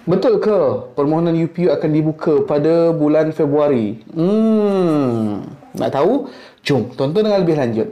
Betul ke permohonan UPU akan dibuka pada bulan Februari? Nak tahu? Jom tonton dengan lebih lanjut.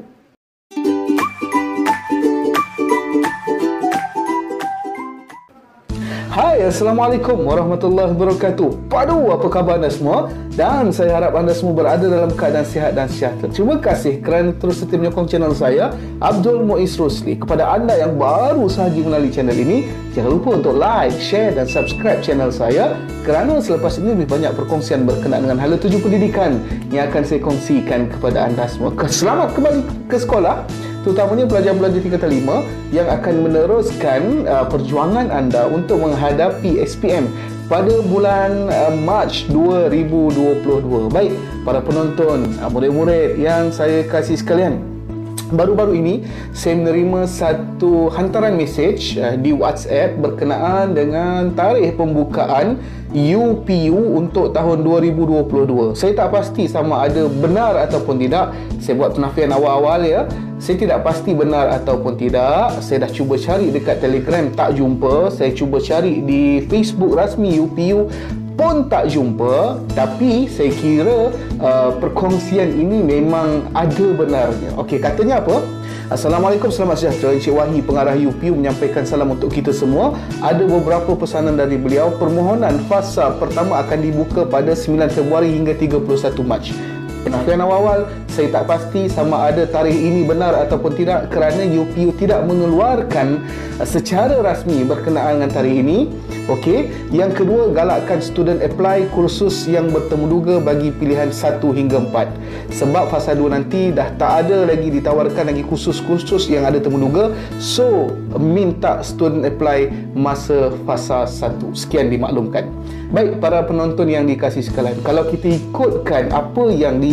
Hai, Assalamualaikum warahmatullahi wabarakatuh. Padu, apa khabar anda semua? Dan saya harap anda semua berada dalam keadaan sihat dan sejahtera. Terima kasih kerana terus setia menyokong channel saya, Abdul Muiez Ruslee. Kepada anda yang baru sahaja mengenali channel ini, jangan lupa untuk like, share dan subscribe channel saya, kerana selepas ini lebih banyak perkongsian berkenaan dengan hala tuju pendidikan yang akan saya kongsikan kepada anda semua. Selamat kembali ke sekolah, terutamanya pelajar-pelajar tingkatan 5 yang akan meneruskan perjuangan anda untuk menghadapi SPM pada bulan Mac 2022. Baik, para penonton, murid-murid yang saya kasih sekalian, baru-baru ini saya menerima satu hantaran mesej di WhatsApp berkenaan dengan tarikh pembukaan UPU untuk tahun 2022. Saya tak pasti sama ada benar ataupun tidak. Saya buat penafian awal-awal ya. Saya tidak pasti benar ataupun tidak. Saya dah cuba cari dekat Telegram, tak jumpa. Saya cuba cari di Facebook rasmi UPU pun tak jumpa. Tapi saya kira perkongsian ini memang ada benarnya. Okey, katanya apa? Assalamualaikum, selamat sejahtera. Encik Wahyi, pengarah UPU menyampaikan salam untuk kita semua. Ada beberapa pesanan dari beliau. Permohonan fasa pertama akan dibuka pada 9 Februari hingga 31 Mac. Penafian awal, saya tak pasti sama ada tarikh ini benar ataupun tidak kerana UPU tidak mengeluarkan secara rasmi berkenaan dengan tarikh ini. Okey, yang kedua, galakkan student apply kursus yang bertemuduga bagi pilihan 1 hingga 4. Sebab fasa 2 nanti dah tak ada lagi ditawarkan lagi kursus-kursus yang ada temuduga. So, minta student apply masa fasa 1. Sekian dimaklumkan. Baik, para penonton yang dikasih sekalian, kalau kita ikutkan apa yang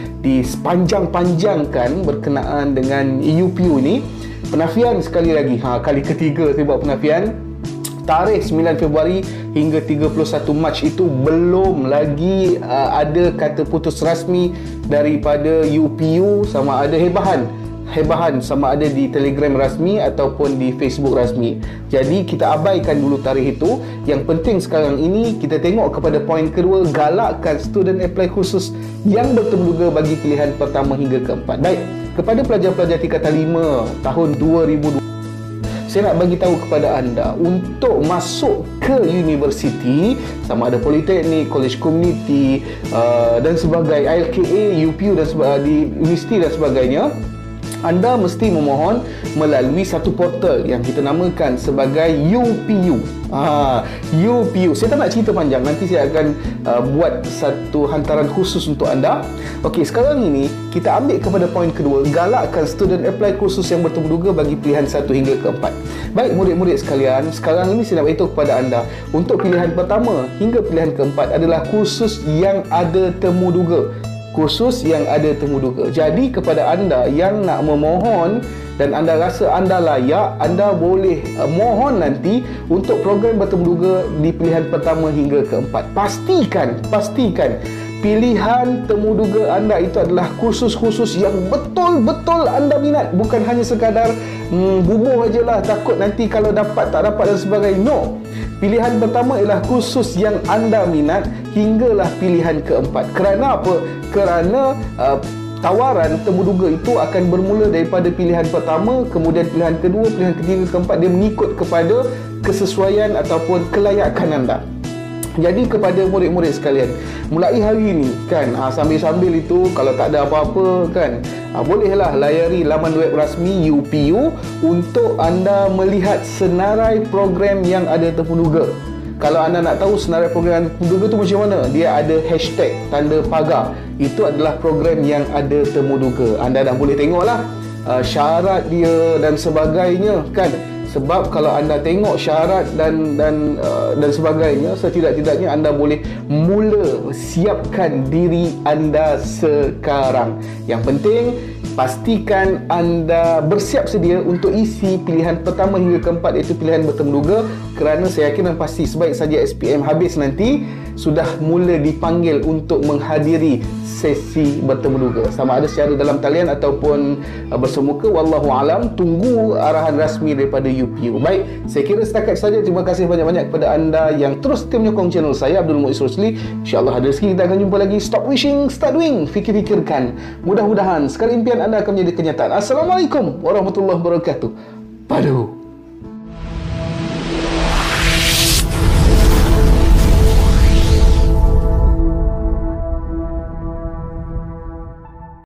disepanjang-panjangkan berkenaan dengan UPU ni, penafian sekali lagi, kali ketiga saya buat penafian, tarikh 9 Februari hingga 31 Mac itu belum lagi ada kata putus rasmi daripada UPU sama ada hebahan sama ada di Telegram rasmi ataupun di Facebook rasmi. Jadi kita abaikan dulu tarikh itu. Yang penting sekarang ini kita tengok kepada poin kedua, galakkan student apply khusus yang bertemuduga bagi pilihan pertama hingga keempat. Baik, kepada pelajar-pelajar tingkatan 5 tahun 2020, saya nak bagi tahu kepada anda untuk masuk ke universiti, sama ada politeknik, college community dan sebagainya, ILKA, UPU dan di universiti dan sebagainya, anda mesti memohon melalui satu portal yang kita namakan sebagai UPU. UPU. Saya tak nak cerita panjang. Nanti saya akan buat satu hantaran khusus untuk anda. Okey, sekarang ini kita ambil kepada poin kedua, galakkan student apply kursus yang bertemuduga bagi pilihan 1 hingga ke-4. Baik, murid-murid sekalian, sekarang ini saya nak beritahu kepada anda, untuk pilihan pertama hingga pilihan ke-4 adalah kursus yang ada temuduga. Kursus yang ada temuduga. Jadi kepada anda yang nak memohon dan anda rasa anda layak, anda boleh mohon nanti untuk program bertemuduga di pilihan pertama hingga keempat. Pastikan pilihan temuduga anda itu adalah kursus-kursus yang betul-betul anda minat, bukan hanya sekadar bubuh aje lah, takut nanti kalau dapat tak dapat dan sebagainya. No. Pilihan pertama ialah kursus yang anda minat hinggalah pilihan keempat. Kerana apa? Kerana tawaran temuduga itu akan bermula daripada pilihan pertama, kemudian pilihan kedua, pilihan ketiga, keempat. Dia mengikut kepada kesesuaian ataupun kelayakan anda. Jadi kepada murid-murid sekalian, mulai hari ini kan, sambil-sambil itu kalau tak ada apa-apa kan, bolehlah layari laman web rasmi UPU untuk anda melihat senarai program yang ada temuduga. Kalau anda nak tahu senarai program temuduga tu macam mana, dia ada hashtag tanda pagar. Itu adalah program yang ada temuduga. Anda dah boleh tengoklah syarat dia dan sebagainya kan. Sebab kalau anda tengok syarat dan sebagainya, setidak-tidaknya anda boleh mula siapkan diri anda sekarang. Yang penting pastikan anda bersiap sedia untuk isi pilihan pertama hingga keempat, iaitu pilihan bertemuduga, kerana saya yakin dan pasti sebaik saja SPM habis nanti sudah mula dipanggil untuk menghadiri sesi bertemuduga, sama ada secara dalam talian ataupun bersemuka. Wallahu alam, tunggu arahan rasmi daripada UPU. Baik, saya kira setakat saja. Terima kasih banyak-banyak kepada anda yang terus setia menyokong channel saya, Abdul Muiez Ruslee. InsyaAllah ada rezeki kita akan jumpa lagi. Stop wishing, start doing. Fikir-fikirkan. Mudah-mudahan sekali impian anda akan menjadi kenyataan. Assalamualaikum warahmatullahi wabarakatuh. Padu.